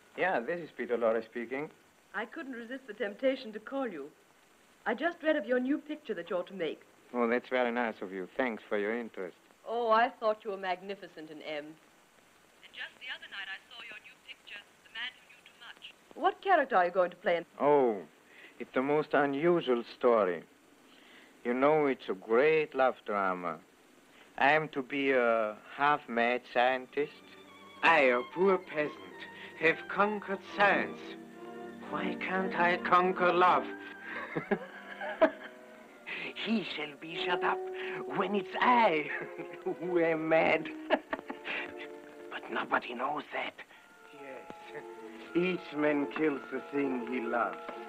Yeah, this is Peter Lorre speaking. I couldn't resist the temptation to call you. I just read of your new picture that you're to make. Oh, that's very nice of you. Thanks for your interest. Oh, I thought you were magnificent in M. And just the other night I saw your new picture, The Man Who Knew Too Much. What character are you going to play in? Oh, it's the most unusual story. You know, it's a great love drama. I am to be a half-mad scientist. I, a poor peasant, have conquered science. Why can't I conquer love? He shall be shut up when it's I who am mad. But nobody knows that. Yes, each man kills the thing he loves.